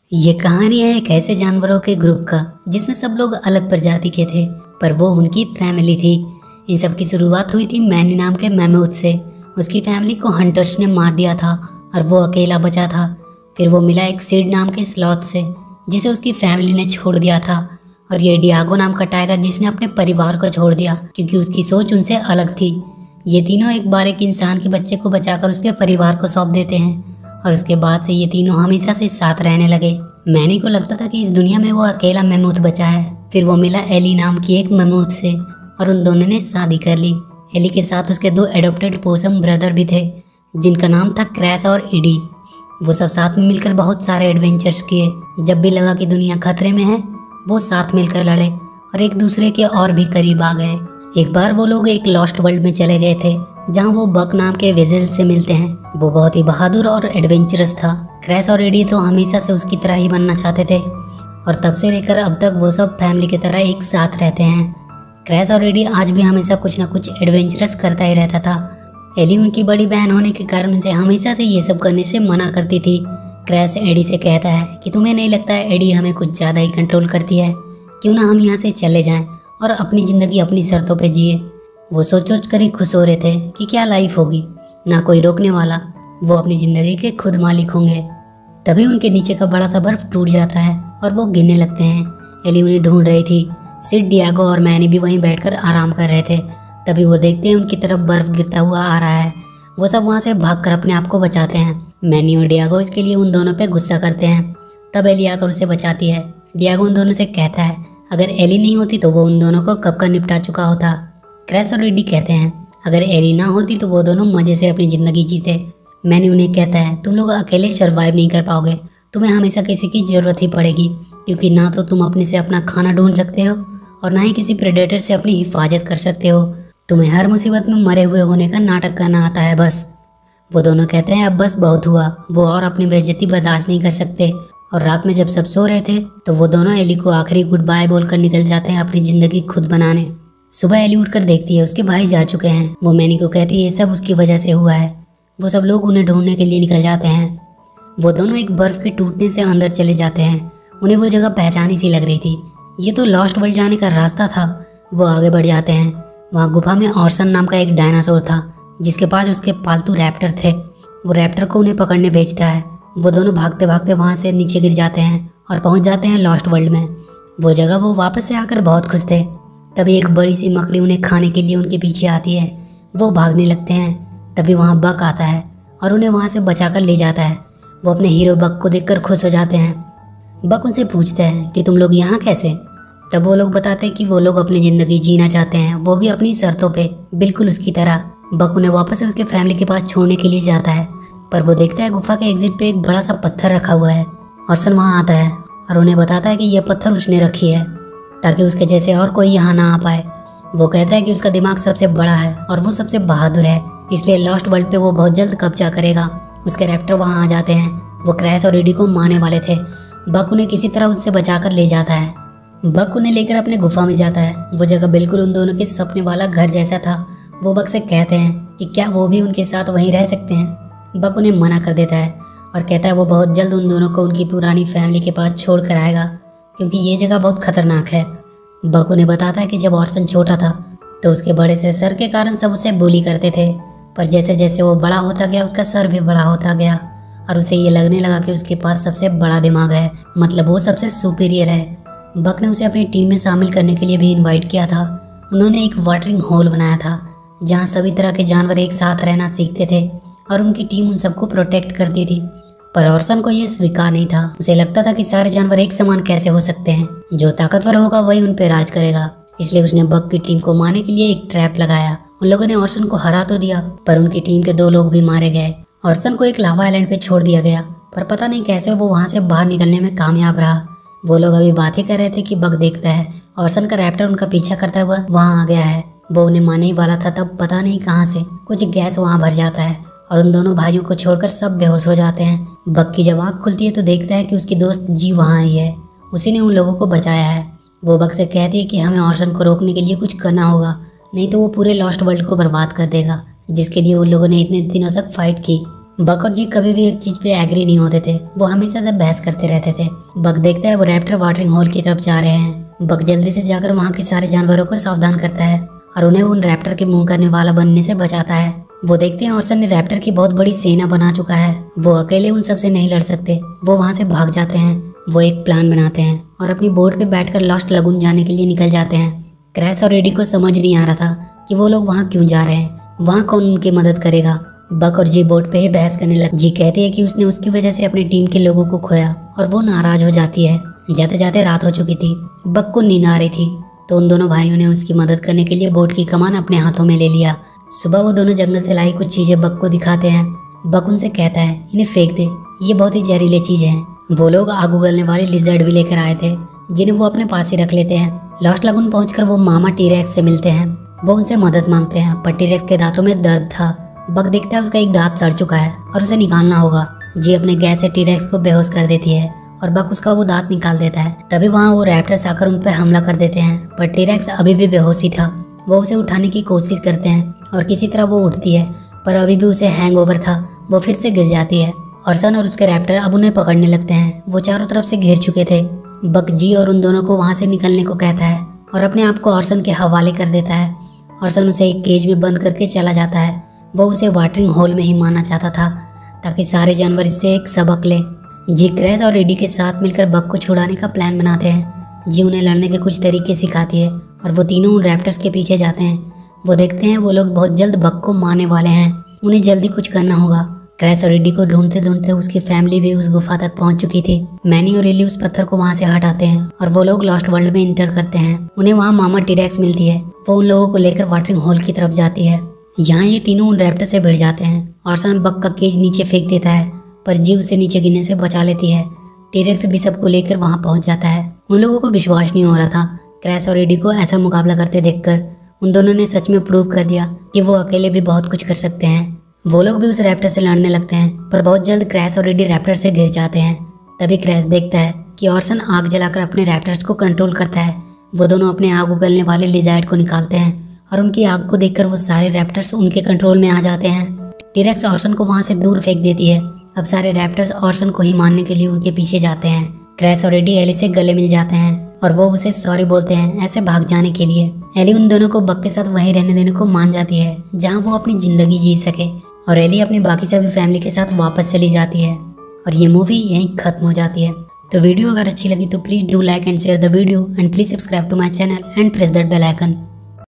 ये कहानी है एक ऐसे जानवरों के ग्रुप का जिसमें सब लोग अलग प्रजाति के थे, पर वो उनकी फैमिली थी। इन सब की शुरुआत हुई थी मैनी नाम के मैमूथ से। उसकी फैमिली को हंटर्स ने मार दिया था और वो अकेला बचा था। फिर वो मिला एक सीड नाम के स्लॉथ से जिसे उसकी फैमिली ने छोड़ दिया था, और ये डियागो नाम का टाइगर जिसने अपने परिवार को छोड़ दिया क्योंकि उसकी सोच उनसे अलग थी। ये तीनों एक बार एक इंसान के बच्चे को बचाकर उसके परिवार को सौंप देते हैं, और उसके बाद से ये तीनों हमेशा से साथ रहने लगे। मैनी को लगता था कि इस दुनिया में वो अकेला मैमूथ बचा है। फिर वो मिला एली नाम की एक मैमूथ से और उन दोनों ने शादी कर ली। एली के साथ उसके दो एडॉप्टेड पोसम ब्रदर भी थे जिनका नाम था क्रैश और इडी। वो सब साथ में मिलकर बहुत सारे एडवेंचर्स किए। जब भी लगा कि दुनिया खतरे में है वो साथ मिलकर लड़े और एक दूसरे के और भी करीब आ गए। एक बार वो लोग एक लॉस्ट वर्ल्ड में चले गए थे जहाँ वो बक नाम के वेजल से मिलते हैं। वो बहुत ही बहादुर और एडवेंचरस था। क्रैश और एडी तो हमेशा से उसकी तरह ही बनना चाहते थे और तब से लेकर अब तक वो सब फैमिली की तरह एक साथ रहते हैं। क्रैश और एडी आज भी हमेशा कुछ ना कुछ एडवेंचरस करता ही रहता था। एली उनकी बड़ी बहन होने के कारण उसे हमेशा से ये सब करने से मना करती थी। क्रैश एडी से कहता है कि तुम्हें नहीं लगता है एडी हमें कुछ ज़्यादा ही कंट्रोल करती है, क्यों ना हम यहाँ से चले जाएं और अपनी ज़िंदगी अपनी शर्तों पे जिए। वो सोच कर ही खुश हो रहे थे कि क्या लाइफ होगी, ना कोई रोकने वाला, वो अपनी ज़िंदगी के खुद मालिक होंगे। तभी उनके नीचे का बड़ा सा बर्फ टूट जाता है और वो गिरने लगते हैं। एली उन्हें ढूंढ रही थी। सिड, डियागो और मैनी भी वहीं बैठकर आराम कर रहे थे। तभी वो देखते हैं उनकी तरफ बर्फ गिरता हुआ आ रहा है। वो सब वहाँ से भागकर अपने आप को बचाते हैं। मैनी और डियागो इसके लिए उन दोनों पे गुस्सा करते हैं। तब एली आकर उसे बचाती है। डियागो उन दोनों से कहता है अगर एली नहीं होती तो वो उन दोनों को कब का निपटा चुका होता। क्रैश और एडी कहते हैं अगर एली ना होती तो वो दोनों मज़े से अपनी ज़िंदगी जीते। मैंने उन्हें कहता है तुम लोग अकेले सर्वाइव नहीं कर पाओगे, तुम्हें हमेशा किसी की ज़रूरत ही पड़ेगी, क्योंकि ना तो तुम अपने से अपना खाना ढूंढ सकते हो और ना ही किसी प्रेडेटर से अपनी हिफाजत कर सकते हो। तुम्हें हर मुसीबत में मरे हुए होने का नाटक करना आता है बस। वो दोनों कहते हैं अब बस बहुत हुआ। वो और अपनी बेइज्जती बर्दाश्त नहीं कर सकते और रात में जब सब सो रहे थे तो वो दोनों एली को आखिरी गुड बाय बोलकर निकल जाते हैं अपनी ज़िंदगी खुद बनाने। सुबह एली उठकर देखती है उसके भाई जा चुके हैं। वो मैनी को कहती है ये सब उसकी वजह से हुआ है। वो सब लोग उन्हें ढूंढने के लिए निकल जाते हैं। वो दोनों एक बर्फ़ के टूटने से अंदर चले जाते हैं। उन्हें वो जगह पहचानी सी लग रही थी, ये तो लॉस्ट वर्ल्ड जाने का रास्ता था। वो आगे बढ़ जाते हैं। वहाँ गुफा में ऑर्सन नाम का एक डायनासोर था जिसके पास उसके पालतू रैप्टर थे। वो रैप्टर को उन्हें पकड़ने भेजता है। वो दोनों भागते भागते वहाँ से नीचे गिर जाते हैं और पहुँच जाते हैं लॉस्ट वर्ल्ड में। वो जगह वो वापस से आकर बहुत खुश थे। तभी एक बड़ी सी मकड़ी उन्हें खाने के लिए उनके पीछे आती है। वो भागने लगते हैं। तभी वहाँ बक आता है और उन्हें वहाँ से बचाकर ले जाता है। वो अपने हीरो बक को देखकर खुश हो जाते हैं। बक उनसे पूछता है कि तुम लोग यहाँ कैसे। तब वो लोग बताते हैं कि वो लोग अपनी ज़िंदगी जीना चाहते हैं, वो भी अपनी शर्तों पे, बिल्कुल उसकी तरह। बक उन्हें वापस से उसके फैमिली के पास छोड़ने के लिए जाता है, पर वो देखता है गुफा के एग्जिट पे एक बड़ा सा पत्थर रखा हुआ है। ऑर्सन वहाँ आता है और उन्हें बताता है कि यह पत्थर उसने रखी है ताकि उसके जैसे और कोई यहाँ ना आ पाए। वो कहता है कि उसका दिमाग सबसे बड़ा है और वो सबसे बहादुर है, इसलिए लॉस्ट वर्ल्ड पे वो बहुत जल्द कब्जा करेगा। उसके रैप्टर वहाँ आ जाते हैं। वो क्रैश और एडी को मारने वाले थे। बक उन्हें किसी तरह उससे बचाकर ले जाता है। बक उन्हें लेकर अपने गुफा में जाता है। वो जगह बिल्कुल उन दोनों के सपने वाला घर जैसा था। वो बक से कहते हैं कि क्या वो भी उनके साथ वहीं रह सकते हैं। बक उन्हें मना कर देता है और कहता है वो बहुत जल्द उन दोनों को उनकी पुरानी फैमिली के पास छोड़ कर आएगा, क्योंकि ये जगह बहुत खतरनाक है। बक उन्हें बताता है कि जब ऑर्सन छोटा था तो उसके बड़े से सर के कारण सब उसे बुली करते थे, पर जैसे जैसे वो बड़ा होता गया उसका सर भी बड़ा होता गया और उसे ये लगने लगा कि उसके पास सबसे बड़ा दिमाग है, मतलब वो सबसे सुपीरियर है। बक ने उसे अपनी टीम में शामिल करने के लिए भी इनवाइट किया था। उन्होंने एक वाटरिंग होल बनाया था जहाँ सभी तरह के जानवर एक साथ रहना सीखते थे और उनकी टीम उन सबको प्रोटेक्ट करती थी। पर ऑर्सन को यह स्वीकार नहीं था। उसे लगता था कि सारे जानवर एक समान कैसे हो सकते हैं, जो ताकतवर होगा वही उन पर राज करेगा। इसलिए उसने बक की टीम को मारने के लिए एक ट्रैप लगाया। उन लोगों ने ऑर्सन को हरा तो दिया, पर उनकी टीम के 2 लोग भी मारे गए। ऑर्सन को एक लावा आइलैंड पे छोड़ दिया गया, पर पता नहीं कैसे वो वहाँ से बाहर निकलने में कामयाब रहा। वो लोग अभी बात ही कर रहे थे कि बक देखता है ऑर्सन का रैप्टर उनका पीछा करता हुआ वहाँ आ गया है। वो उन्हें मारने ही वाला था, तब पता नहीं कहाँ से कुछ गैस वहाँ भर जाता है और उन दोनों भाइयों को छोड़कर सब बेहोश हो जाते हैं। बक की जब आँख खुलती है तो देखता है कि उसकी दोस्त जी वहाँ आई है। उसी ने उन लोगों को बचाया है। वो बक से कहती है कि हमें ऑर्सन को रोकने के लिए कुछ करना होगा, नहीं तो वो पूरे लॉस्ट वर्ल्ड को बर्बाद कर देगा, जिसके लिए उन लोगों ने इतने दिनों तक फाइट की। बक और जी कभी भी एक चीज पे एग्री नहीं होते थे, वो हमेशा से बहस करते रहते थे। बक देखता है वो रैप्टर वाटरिंग होल की तरफ जा रहे हैं। बक जल्दी से जाकर वहाँ के सारे जानवरों को सावधान करता है और उन्हें उन रैप्टर के मुंह करने वाला बनने से बचाता है। वो देखते हैं ऑर्सन ने रैप्टर की बहुत बड़ी सेना बना चुका है, वो अकेले उन सबसे नहीं लड़ सकते। वो वहाँ से भाग जाते हैं। वो एक प्लान बनाते हैं और अपनी बोट पे बैठकर लॉस्ट लगून जाने के लिए निकल जाते हैं। क्रैश और एडी को समझ नहीं आ रहा था कि वो लोग वहाँ क्यों जा रहे हैं, वहाँ कौन उनकी मदद करेगा। बक और जी बोट पे ही बहस करने लगे। जी कहती है कि उसने उसकी वजह से अपनी टीम के लोगों को खोया और वो नाराज हो जाती है। जाते जाते रात हो चुकी थी, बक को नींद आ रही थी, तो उन दोनों भाइयों ने उसकी मदद करने के लिए बोट की कमान अपने हाथों में ले लिया। सुबह वो दोनों जंगल से लाई कुछ चीजें बक को दिखाते हैं। बक उनसे कहता है इन्हें फेंक दे, ये बहुत ही जहरीले चीजें हैं। वो लोग आग उगलने वाले लिजर्ड भी लेकर आए थे, जिन्हें वो अपने पास ही रख लेते हैं। लॉस्ट लगून पहुंचकर वो मामा टी-रेक्स से मिलते हैं। वो उनसे मदद मांगते हैं, पर टी-रेक्स के दांतों में दर्द था। बक देखता है उसका एक दांत सड़ चुका है और उसे निकालना होगा। जी अपने गैस से टी-रेक्स को बेहोश कर देती है और बक उसका वो दांत निकाल देता है। तभी वहाँ वो रैप्टर्स आकर उन पर हमला कर देते हैं, पर टी-रेक्स अभी भी बेहोश ही था। वो उसे उठाने की कोशिश करते हैं और किसी तरह वो उठती है, पर अभी भी उसे हैंगओवर था। वो फिर से गिर जाती है। ऑर्सन और उसके रैप्टर अब उन्हें पकड़ने लगते हैं। वो चारों तरफ से घिर चुके थे। बक जी और उन दोनों को वहाँ से निकलने को कहता है और अपने आप को ऑर्सन के हवाले कर देता है। ऑर्सन उसे एक केज में बंद करके चला जाता है। वो उसे वाटरिंग होल में ही मारना चाहता था ताकि सारे जानवर इससे एक सबक ले। जी क्रैश और एडी के साथ मिलकर बक को छुड़ाने का प्लान बनाते हैं। जी उन्हें लड़ने के कुछ तरीके सिखाती है और वो तीनों उन रैप्टर्स के पीछे जाते हैं। वो देखते हैं वो लोग बहुत जल्द बक को मारने वाले हैं, उन्हें जल्दी कुछ करना होगा। क्रैश और एडी को ढूंढते ढूंढते उसकी फैमिली भी उस गुफा तक पहुंच चुकी थी। मैनी और एली उस पत्थर को वहां से हटाते हैं और वो लोग लॉस्ट वर्ल्ड में इंटर करते हैं। उन्हें वहां मामा टी-रेक्स मिलती है। वो उन लोगों को लेकर वाटरिंग होल की तरफ जाती है। यहाँ ये तीनों उन रैप्टर से भिड़ जाते हैं। ऑर्सन बक का केज नीचे फेंक देता है, पर जी उसे नीचे गिरने से बचा लेती है। टी-रेक्स भी सबको लेकर वहां पहुंच जाता है। उन लोगों को विश्वास नहीं हो रहा था। क्रैश और एडी को ऐसा मुकाबला करते देखकर उन दोनों ने सच में प्रूव कर दिया कि वो अकेले भी बहुत कुछ कर सकते हैं। वो लोग भी उस रैप्टर से लड़ने लगते हैं, पर बहुत जल्द क्रैश और एडी रैप्टर से घिर जाते हैं। तभी क्रैश देखता है कि ऑर्सन आग जलाकर अपने रैप्टर्स को कंट्रोल करता है। वो दोनों अपने आग उगलने वाले लिजर्ड को निकालते हैं और उनकी आग को देखकर वो सारे रैप्टर्स उनके कंट्रोल में आ जाते हैं। टी-रेक्स ऑर्सन को वहां से दूर फेंक देती है। अब सारे रैप्टर्स ऑर्सन को ही मारने के लिए उनके पीछे जाते हैं। क्रैश और एडी एली से गले मिल जाते हैं और वो उसे सॉरी बोलते हैं ऐसे भाग जाने के लिए। एली उन दोनों को बक के साथ वहीं रहने देने को मान जाती है जहाँ वो अपनी जिंदगी जी सके, और एली अपनी बाकी सभी फैमिली के साथ वापस चली जाती है और ये मूवी यहीं खत्म हो जाती है। तो वीडियो अगर अच्छी लगी तो please do like and share the video and please subscribe to my channel and press that bell icon.